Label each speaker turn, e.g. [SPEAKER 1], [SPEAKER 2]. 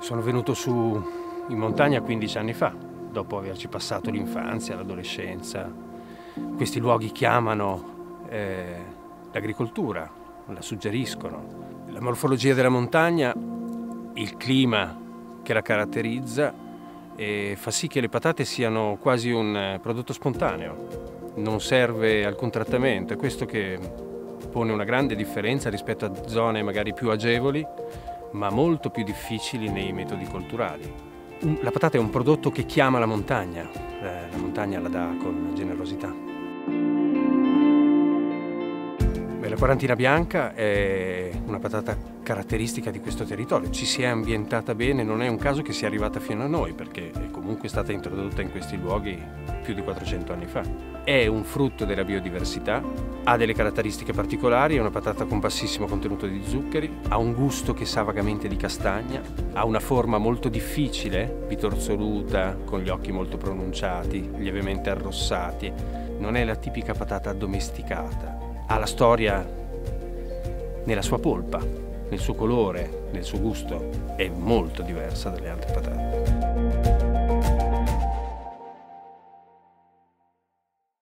[SPEAKER 1] Sono venuto su in montagna 15 anni fa, dopo averci passato l'infanzia, l'adolescenza. Questi luoghi chiamano l'agricoltura, la suggeriscono. La morfologia della montagna, il clima che la caratterizza, fa sì che le patate siano quasi un prodotto spontaneo. Non serve alcun trattamento, è questo che pone una grande differenza rispetto a zone magari più agevoli, ma molto più difficili nei metodi colturali. La patata è un prodotto che chiama la montagna la dà con generosità. La quarantina bianca è una patata caratteristica di questo territorio, ci si è ambientata bene, non è un caso che sia arrivata fino a noi, perché è comunque stata introdotta in questi luoghi più di 400 anni fa. È un frutto della biodiversità, ha delle caratteristiche particolari, è una patata con bassissimo contenuto di zuccheri, ha un gusto che sa vagamente di castagna, ha una forma molto difficile, bitorzoluta, con gli occhi molto pronunciati, lievemente arrossati. Non è la tipica patata addomesticata. Ha la storia nella sua polpa, nel suo colore, nel suo gusto. È molto diversa dalle altre patate.